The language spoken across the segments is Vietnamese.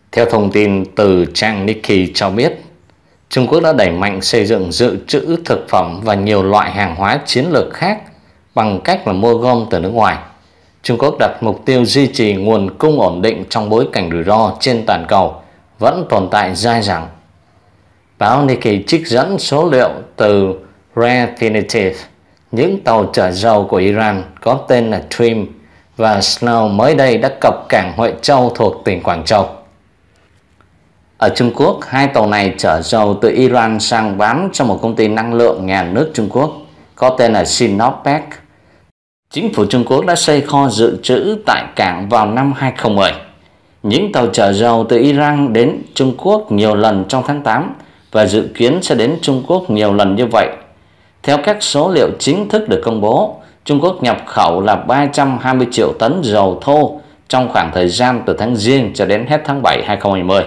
Theo thông tin từ trang Nikkei cho biết, Trung Quốc đã đẩy mạnh xây dựng dự trữ thực phẩm và nhiều loại hàng hóa chiến lược khác bằng cách là mua gom từ nước ngoài. Trung Quốc đặt mục tiêu duy trì nguồn cung ổn định trong bối cảnh rủi ro trên toàn cầu vẫn tồn tại dai dẳng. Báo Nikkei trích dẫn số liệu từ Refinitiv, những tàu chở dầu của Iran có tên là Trim và Snow mới đây đã cập cảng Huệ Châu thuộc tỉnh Quảng Châu. Ở Trung Quốc, hai tàu này chở dầu từ Iran sang bán cho một công ty năng lượng nhà nước Trung Quốc có tên là Sinopec. Chính phủ Trung Quốc đã xây kho dự trữ tại cảng vào năm 2010. Những tàu chở dầu từ Iran đến Trung Quốc nhiều lần trong tháng 8 và dự kiến sẽ đến Trung Quốc nhiều lần như vậy. Theo các số liệu chính thức được công bố, Trung Quốc nhập khẩu là 320 triệu tấn dầu thô trong khoảng thời gian từ tháng Giêng cho đến hết tháng 7 2020.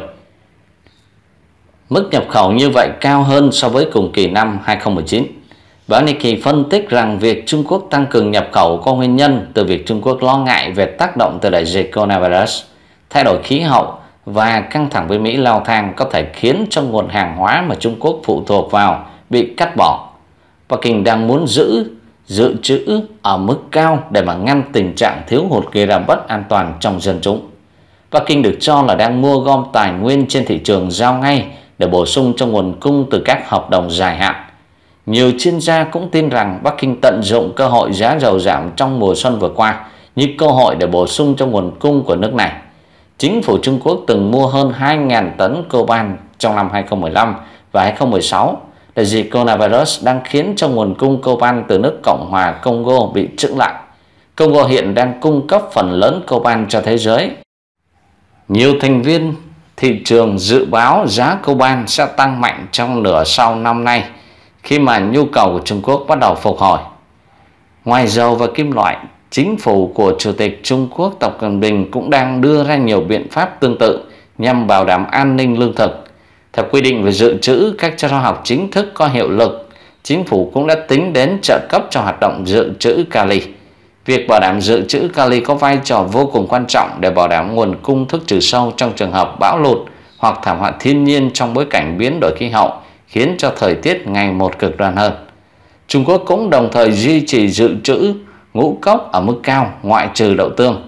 Mức nhập khẩu như vậy cao hơn so với cùng kỳ năm 2019. Báo Nikkei phân tích rằng việc Trung Quốc tăng cường nhập khẩu có nguyên nhân từ việc Trung Quốc lo ngại về tác động từ đại dịch coronavirus, thay đổi khí hậu và căng thẳng với Mỹ leo thang có thể khiến cho nguồn hàng hóa mà Trung Quốc phụ thuộc vào bị cắt bỏ. Bắc Kinh đang muốn giữ dự trữ ở mức cao để mà ngăn tình trạng thiếu hụt gây ra bất an toàn trong dân chúng. Bắc Kinh được cho là đang mua gom tài nguyên trên thị trường giao ngay để bổ sung cho nguồn cung từ các hợp đồng dài hạn. Nhiều chuyên gia cũng tin rằng Bắc Kinh tận dụng cơ hội giá dầu giảm trong mùa xuân vừa qua như cơ hội để bổ sung cho nguồn cung của nước này. Chính phủ Trung Quốc từng mua hơn 2.000 tấn coban trong năm 2015 và 2016. Đại dịch coronavirus đang khiến cho nguồn cung coban từ nước Cộng hòa Congo bị chững lại. Congo hiện đang cung cấp phần lớn coban cho thế giới. Nhiều thành viên thị trường dự báo giá coban sẽ tăng mạnh trong nửa sau năm nay khi mà nhu cầu của Trung Quốc bắt đầu phục hồi. Ngoài dầu và kim loại, chính phủ của Chủ tịch Trung Quốc Tập Cận Bình cũng đang đưa ra nhiều biện pháp tương tự nhằm bảo đảm an ninh lương thực. Theo quy định về dự trữ các trường học chính thức có hiệu lực, chính phủ cũng đã tính đến trợ cấp cho hoạt động dự trữ kali. Việc bảo đảm dự trữ kali có vai trò vô cùng quan trọng để bảo đảm nguồn cung thuốc trừ sâu trong trường hợp bão lụt hoặc thảm họa thiên nhiên trong bối cảnh biến đổi khí hậu khiến cho thời tiết ngày một cực đoan hơn. Trung Quốc cũng đồng thời duy trì dự trữ ngũ cốc ở mức cao ngoại trừ đậu tương.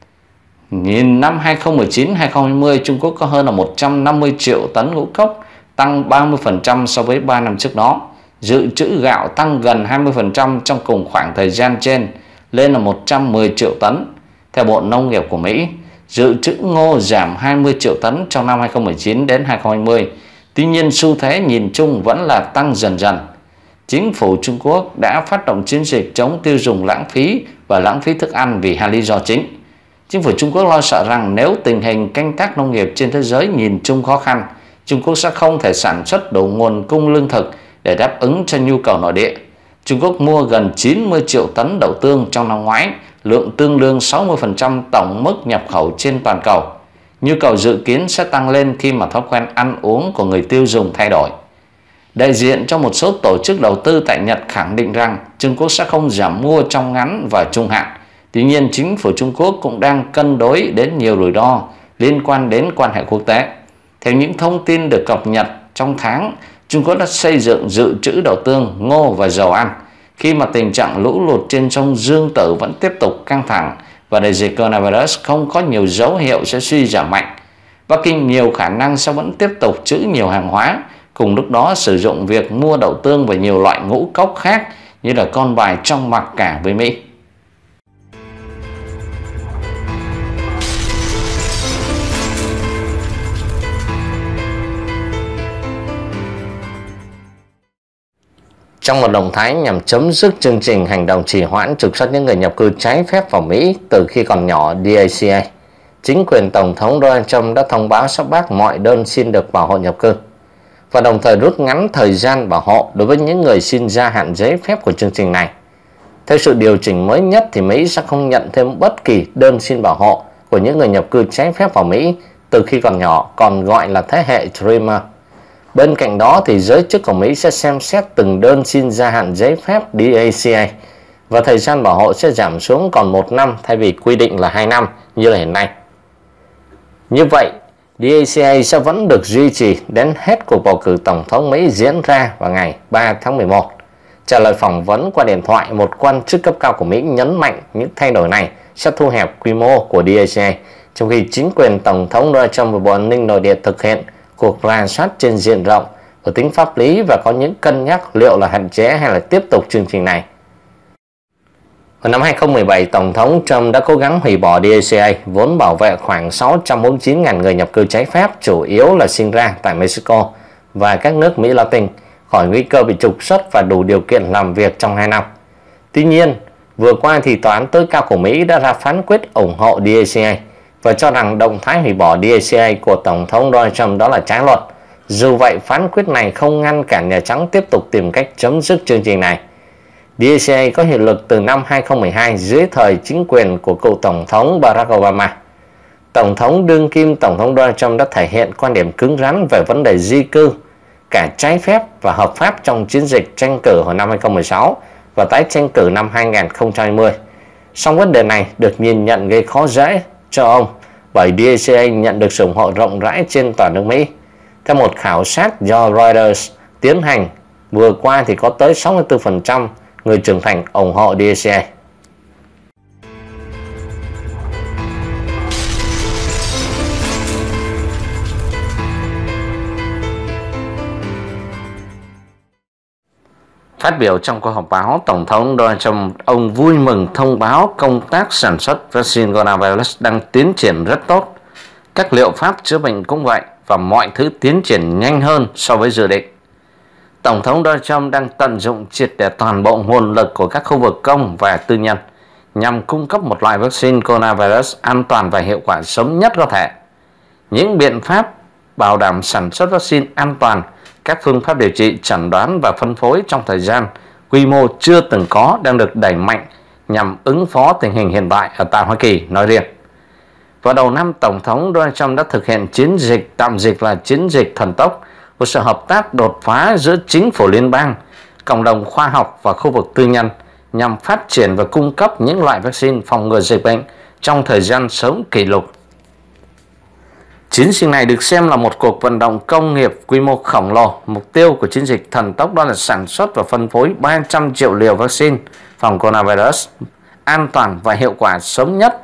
Nhìn năm 2019-2020, Trung Quốc có hơn là 150 triệu tấn ngũ cốc, tăng 30% so với 3 năm trước đó. Dự trữ gạo tăng gần 20% trong cùng khoảng thời gian trên, lên là 110 triệu tấn. Theo Bộ Nông nghiệp của Mỹ, dự trữ ngô giảm 20 triệu tấn trong năm 2019 đến 2020. Tuy nhiên, xu thế nhìn chung vẫn là tăng dần dần. Chính phủ Trung Quốc đã phát động chiến dịch chống tiêu dùng lãng phí và lãng phí thức ăn vì hai lý do chính. Chính phủ Trung Quốc lo sợ rằng nếu tình hình canh tác nông nghiệp trên thế giới nhìn chung khó khăn, Trung Quốc sẽ không thể sản xuất đủ nguồn cung lương thực để đáp ứng cho nhu cầu nội địa. Trung Quốc mua gần 90 triệu tấn đậu tương trong năm ngoái, lượng tương đương 60% tổng mức nhập khẩu trên toàn cầu. Nhu cầu dự kiến sẽ tăng lên khi mà thói quen ăn uống của người tiêu dùng thay đổi. Đại diện cho một số tổ chức đầu tư tại Nhật khẳng định rằng Trung Quốc sẽ không giảm mua trong ngắn và trung hạn. Tuy nhiên, chính phủ Trung Quốc cũng đang cân đối đến nhiều rủi ro liên quan đến quan hệ quốc tế. Theo những thông tin được cập nhật trong tháng, Trung Quốc đã xây dựng dự trữ đậu tương, ngô và dầu ăn khi mà tình trạng lũ lụt trên sông Dương Tử vẫn tiếp tục căng thẳng và đại dịch coronavirus không có nhiều dấu hiệu sẽ suy giảm mạnh. Bắc Kinh nhiều khả năng sẽ vẫn tiếp tục trữ nhiều hàng hóa, cùng lúc đó sử dụng việc mua đậu tương và nhiều loại ngũ cốc khác như là con bài trong mặc cả với Mỹ. Trong một động thái nhằm chấm dứt chương trình hành động trì hoãn trục xuất những người nhập cư trái phép vào Mỹ từ khi còn nhỏ DACA, chính quyền Tổng thống Donald Trump đã thông báo sắp bác mọi đơn xin được bảo hộ nhập cư và đồng thời rút ngắn thời gian bảo hộ đối với những người xin gia hạn giấy phép của chương trình này. Theo sự điều chỉnh mới nhất thì Mỹ sẽ không nhận thêm bất kỳ đơn xin bảo hộ của những người nhập cư trái phép vào Mỹ từ khi còn nhỏ, còn gọi là thế hệ Dreamer. Bên cạnh đó thì giới chức của Mỹ sẽ xem xét từng đơn xin gia hạn giấy phép DACA và thời gian bảo hộ sẽ giảm xuống còn 1 năm thay vì quy định là 2 năm như là hiện nay. Như vậy, DACA sẽ vẫn được duy trì đến hết cuộc bầu cử Tổng thống Mỹ diễn ra vào ngày 3 tháng 11. Trả lời phỏng vấn qua điện thoại, một quan chức cấp cao của Mỹ nhấn mạnh những thay đổi này sẽ thu hẹp quy mô của DACA, trong khi chính quyền Tổng thống Donald Trump và Bộ An ninh Nội địa thực hiện cuộc rà soát trên diện rộng ở tính pháp lý và có những cân nhắc liệu là hạn chế hay là tiếp tục chương trình này. Vào năm 2017, Tổng thống Trump đã cố gắng hủy bỏ DACA, vốn bảo vệ khoảng 649.000 người nhập cư trái phép, chủ yếu là sinh ra tại Mexico và các nước Mỹ Latin, khỏi nguy cơ bị trục xuất và đủ điều kiện làm việc trong 2 năm. Tuy nhiên, vừa qua thì Tòa án tối cao của Mỹ đã ra phán quyết ủng hộ DACA và cho rằng động thái hủy bỏ DACA của Tổng thống Donald Trump đó là trái luật. Dù vậy, phán quyết này không ngăn cản Nhà Trắng tiếp tục tìm cách chấm dứt chương trình này. DACA có hiệu lực từ năm 2012 dưới thời chính quyền của cựu Tổng thống Barack Obama. Tổng thống đương kim Tổng thống Donald Trump đã thể hiện quan điểm cứng rắn về vấn đề di cư, cả trái phép và hợp pháp trong chiến dịch tranh cử hồi năm 2016 và tái tranh cử năm 2020. Song vấn đề này được nhìn nhận gây khó dễ cho ông bởi DACA nhận được sự ủng hộ rộng rãi trên toàn nước Mỹ. Theo một khảo sát do Reuters tiến hành vừa qua thì có tới 64% người trưởng thành ủng hộ DACA. Phát biểu trong cuộc họp báo, Tổng thống Donald Trump, ông vui mừng thông báo công tác sản xuất vaccine coronavirus đang tiến triển rất tốt. Các liệu pháp chữa bệnh cũng vậy và mọi thứ tiến triển nhanh hơn so với dự định. Tổng thống Donald Trump đang tận dụng triệt để toàn bộ nguồn lực của các khu vực công và tư nhân nhằm cung cấp một loại vaccine coronavirus an toàn và hiệu quả sớm nhất có thể. Những biện pháp bảo đảm sản xuất vaccine an toàn, các phương pháp điều trị, chẩn đoán và phân phối trong thời gian quy mô chưa từng có đang được đẩy mạnh nhằm ứng phó tình hình hiện tại ở tại Hoa Kỳ nói riêng. Vào đầu năm, Tổng thống Donald Trump đã thực hiện chiến dịch tạm dịch là chiến dịch thần tốc, một sự hợp tác đột phá giữa chính phủ liên bang, cộng đồng khoa học và khu vực tư nhân nhằm phát triển và cung cấp những loại vaccine phòng ngừa dịch bệnh trong thời gian sớm kỷ lục. Chiến dịch này được xem là một cuộc vận động công nghiệp quy mô khổng lồ. Mục tiêu của chiến dịch thần tốc đó là sản xuất và phân phối 300 triệu liều vaccine phòng coronavirus an toàn và hiệu quả sớm nhất.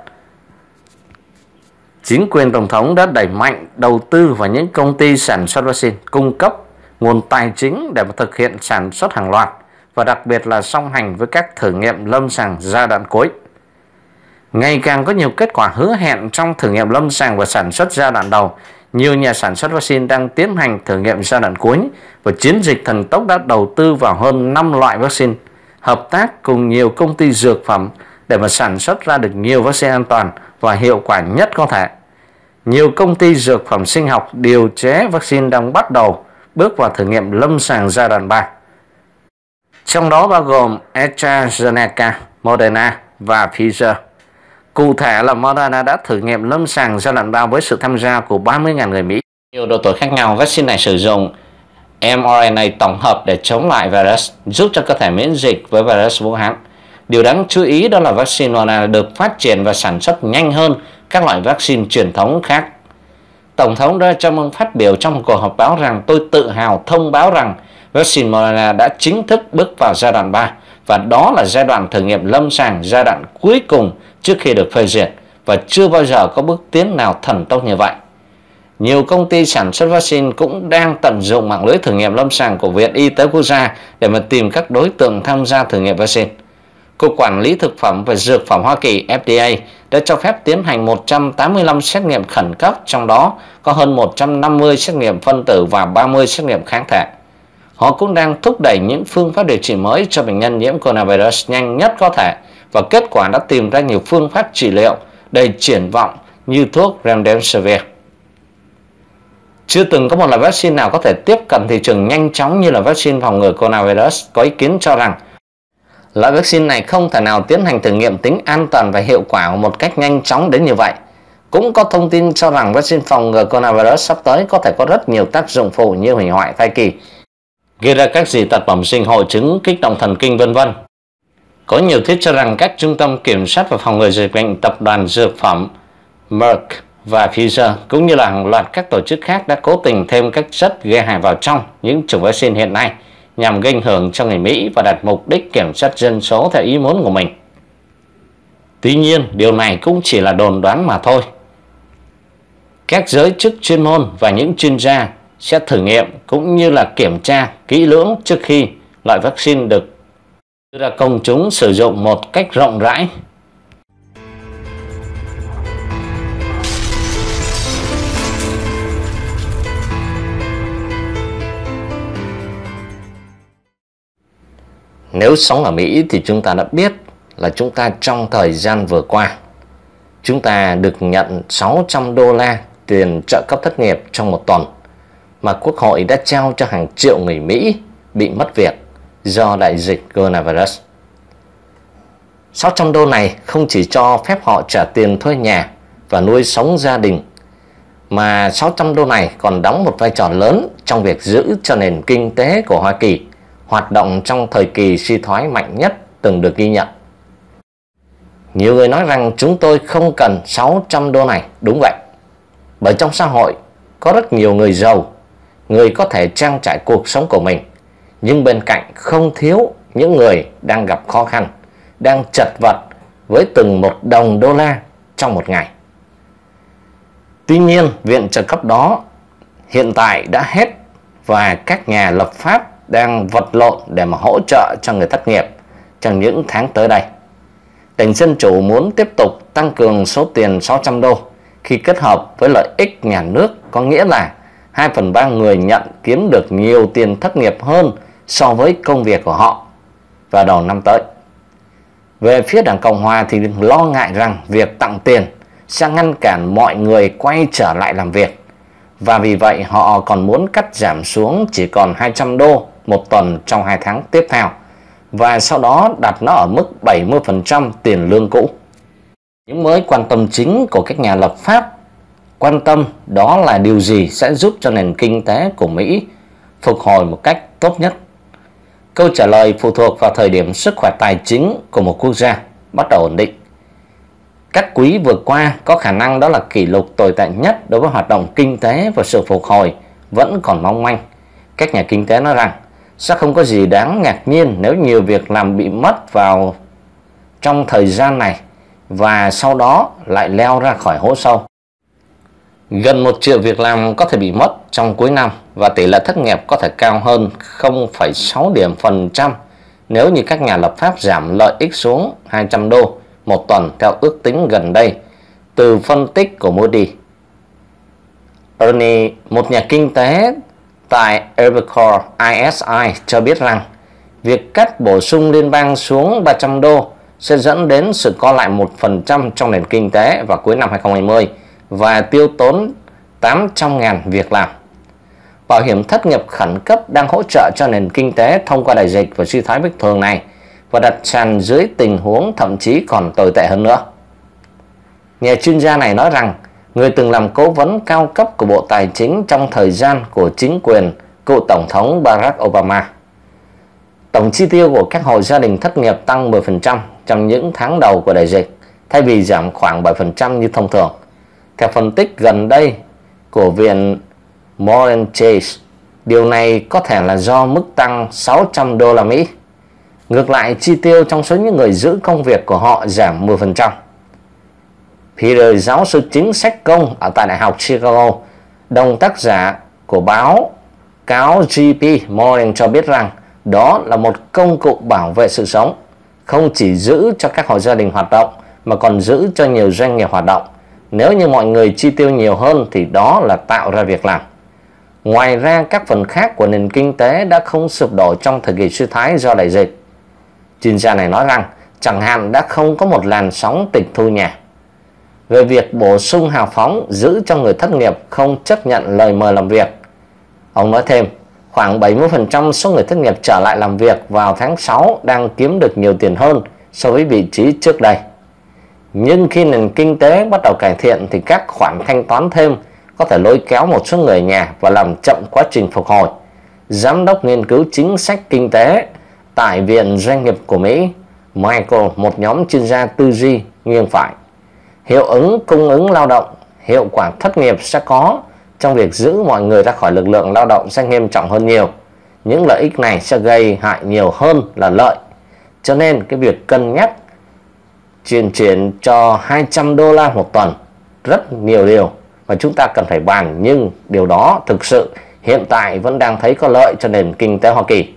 Chính quyền Tổng thống đã đẩy mạnh đầu tư vào những công ty sản xuất vaccine, cung cấp nguồn tài chính để thực hiện sản xuất hàng loạt và đặc biệt là song hành với các thử nghiệm lâm sàng giai đoạn cuối. Ngày càng có nhiều kết quả hứa hẹn trong thử nghiệm lâm sàng và sản xuất giai đoạn đầu. Nhiều nhà sản xuất vaccine đang tiến hành thử nghiệm giai đoạn cuối và chiến dịch thần tốc đã đầu tư vào hơn 5 loại vaccine, hợp tác cùng nhiều công ty dược phẩm để mà sản xuất ra được nhiều vaccine an toàn và hiệu quả nhất có thể. Nhiều công ty dược phẩm sinh học điều chế vaccine đang bắt đầu bước vào thử nghiệm lâm sàng giai đoạn 3. Trong đó bao gồm AstraZeneca, Moderna và Pfizer. Cụ thể là Moderna đã thử nghiệm lâm sàng giai đoạn 3 với sự tham gia của 30.000 người Mỹ. Nhiều độ tuổi khác nhau, vaccine này sử dụng mRNA tổng hợp để chống lại virus, giúp cho cơ thể miễn dịch với virus Vũ Hán. Điều đáng chú ý đó là vaccine Moderna được phát triển và sản xuất nhanh hơn các loại vaccine truyền thống khác. Tổng thống Donald Trump phát biểu trong một cuộc họp báo rằng tôi tự hào thông báo rằng vaccine Moderna đã chính thức bước vào giai đoạn 3 và đó là giai đoạn thử nghiệm lâm sàng giai đoạn cuối cùng trước khi được phê duyệt và chưa bao giờ có bước tiến nào thần tốc như vậy. Nhiều công ty sản xuất vaccine cũng đang tận dụng mạng lưới thử nghiệm lâm sàng của Viện Y tế Quốc gia để mà tìm các đối tượng tham gia thử nghiệm vaccine. Cục Quản lý Thực phẩm và Dược phẩm Hoa Kỳ FDA đã cho phép tiến hành 185 xét nghiệm khẩn cấp, trong đó có hơn 150 xét nghiệm phân tử và 30 xét nghiệm kháng thể. Họ cũng đang thúc đẩy những phương pháp điều trị mới cho bệnh nhân nhiễm coronavirus nhanh nhất có thể và kết quả đã tìm ra nhiều phương pháp trị liệu đầy triển vọng như thuốc Remdesivir. Chưa từng có một loại vaccine nào có thể tiếp cận thị trường nhanh chóng như là vaccine phòng ngừa coronavirus. Có ý kiến cho rằng loại vaccine này không thể nào tiến hành thử nghiệm tính an toàn và hiệu quả một cách nhanh chóng đến như vậy. Cũng có thông tin cho rằng vaccine phòng ngừa coronavirus sắp tới có thể có rất nhiều tác dụng phụ như hủy hoại thai kỳ, gây ra các dị tật bẩm sinh, hội chứng kích động thần kinh v.v. Có nhiều thuyết cho rằng các trung tâm kiểm soát và phòng ngừa dịch bệnh, tập đoàn dược phẩm Merck và Pfizer cũng như là hàng loạt các tổ chức khác đã cố tình thêm các chất gây hại vào trong những chủng vaccine hiện nay nhằm gây ảnh hưởng cho người Mỹ và đặt mục đích kiểm soát dân số theo ý muốn của mình. Tuy nhiên, điều này cũng chỉ là đồn đoán mà thôi. Các giới chức chuyên môn và những chuyên gia sẽ thử nghiệm cũng như là kiểm tra kỹ lưỡng trước khi loại vaccine được đưa ra công chúng sử dụng một cách rộng rãi. Nếu sống ở Mỹ thì chúng ta đã biết là chúng ta trong thời gian vừa qua, chúng ta được nhận 600 đô la tiền trợ cấp thất nghiệp trong một tuần mà Quốc hội đã trao cho hàng triệu người Mỹ bị mất việc do đại dịch coronavirus. 600 đô này không chỉ cho phép họ trả tiền thuê nhà và nuôi sống gia đình, mà 600 đô này còn đóng một vai trò lớn trong việc giữ cho nền kinh tế của Hoa Kỳ hoạt động trong thời kỳ suy thoái mạnh nhất từng được ghi nhận. Nhiều người nói rằng chúng tôi không cần 600 đô này. Đúng vậy, bởi trong xã hội có rất nhiều người giàu, người có thể trang trải cuộc sống của mình, nhưng bên cạnh không thiếu những người đang gặp khó khăn, đang chật vật với từng một đồng đô la trong một ngày. Tuy nhiên, viện trợ cấp đó hiện tại đã hết và các nhà lập pháp đang vật lộn để mà hỗ trợ cho người thất nghiệp trong những tháng tới đây. Đảng Dân Chủ muốn tiếp tục tăng cường số tiền 600 đô khi kết hợp với lợi ích nhà nước, có nghĩa là 2/3 người nhận kiếm được nhiều tiền thất nghiệp hơn so với công việc của họ vào đầu năm tới. Về phía Đảng Cộng Hòa thì lo ngại rằng việc tặng tiền sẽ ngăn cản mọi người quay trở lại làm việc, và vì vậy họ còn muốn cắt giảm xuống chỉ còn 200 đô một tuần trong 2 tháng tiếp theo, và sau đó đặt nó ở mức 70% tiền lương cũ. Những mối quan tâm chính của các nhà lập pháp quan tâm đó là điều gì sẽ giúp cho nền kinh tế của Mỹ phục hồi một cách tốt nhất. Câu trả lời phụ thuộc vào thời điểm sức khỏe tài chính của một quốc gia bắt đầu ổn định. Các quý vừa qua có khả năng đó là kỷ lục tồi tệ nhất đối với hoạt động kinh tế, và sự phục hồi vẫn còn mong manh. Các nhà kinh tế nói rằng sẽ không có gì đáng ngạc nhiên nếu nhiều việc làm bị mất vào trong thời gian này và sau đó lại leo ra khỏi hố sâu. Gần 1 triệu việc làm có thể bị mất trong cuối năm, và tỷ lệ thất nghiệp có thể cao hơn 0,6 điểm phần trăm nếu như các nhà lập pháp giảm lợi ích xuống 200 đô một tuần theo ước tính gần đây từ phân tích của Moody. Ernie, một nhà kinh tế tại Evercore ISI, cho biết rằng việc cắt bổ sung liên bang xuống 300 đô sẽ dẫn đến sự co lại 1% trong nền kinh tế vào cuối năm 2020 và tiêu tốn 800.000 việc làm. Bảo hiểm thất nghiệp khẩn cấp đang hỗ trợ cho nền kinh tế thông qua đại dịch và suy thoái bất thường này, và đặt sàn dưới tình huống thậm chí còn tồi tệ hơn nữa. Nhà chuyên gia này nói rằng người từng làm cố vấn cao cấp của Bộ Tài chính trong thời gian của chính quyền cựu Tổng thống Barack Obama. Tổng chi tiêu của các hộ gia đình thất nghiệp tăng 10% trong những tháng đầu của đại dịch, thay vì giảm khoảng 7% như thông thường. Theo phân tích gần đây của viện Morgan Chase, điều này có thể là do mức tăng 600 đô la Mỹ. Ngược lại, chi tiêu trong số những người giữ công việc của họ giảm 10%. Peter, giáo sư chính sách công ở tại Đại học Chicago, đồng tác giả của báo cáo JP Morgan, cho biết rằng đó là một công cụ bảo vệ sự sống, không chỉ giữ cho các hộ gia đình hoạt động mà còn giữ cho nhiều doanh nghiệp hoạt động. Nếu như mọi người chi tiêu nhiều hơn thì đó là tạo ra việc làm. Ngoài ra, các phần khác của nền kinh tế đã không sụp đổ trong thời kỳ suy thoái do đại dịch. Chuyên gia này nói rằng chẳng hạn đã không có một làn sóng tịch thu nhà. Về việc bổ sung hào phóng giữ cho người thất nghiệp không chấp nhận lời mời làm việc, ông nói thêm khoảng 70% số người thất nghiệp trở lại làm việc vào tháng 6 đang kiếm được nhiều tiền hơn so với vị trí trước đây. Nhưng khi nền kinh tế bắt đầu cải thiện thì các khoản thanh toán thêm có thể lôi kéo một số người nhà và làm chậm quá trình phục hồi. Giám đốc nghiên cứu chính sách kinh tế tại Viện Doanh nghiệp của Mỹ, Michael, một nhóm chuyên gia tư duy nghiêng phải. Hiệu ứng cung ứng lao động hiệu quả thất nghiệp sẽ có trong việc giữ mọi người ra khỏi lực lượng lao động sẽ nghiêm trọng hơn nhiều. Những lợi ích này sẽ gây hại nhiều hơn là lợi. Cho nên cái việc cân nhắc chuyển cho 200 đô la một tuần rất nhiều điều mà chúng ta cần phải bàn, nhưng điều đó thực sự hiện tại vẫn đang thấy có lợi cho nền kinh tế Hoa Kỳ.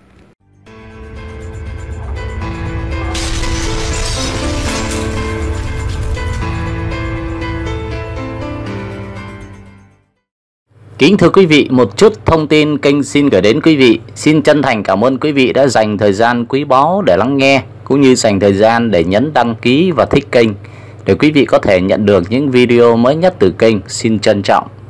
Kính thưa quý vị, một chút thông tin kênh xin gửi đến quý vị. Xin chân thành cảm ơn quý vị đã dành thời gian quý báu để lắng nghe, cũng như dành thời gian để nhấn đăng ký và thích kênh để quý vị có thể nhận được những video mới nhất từ kênh. Xin trân trọng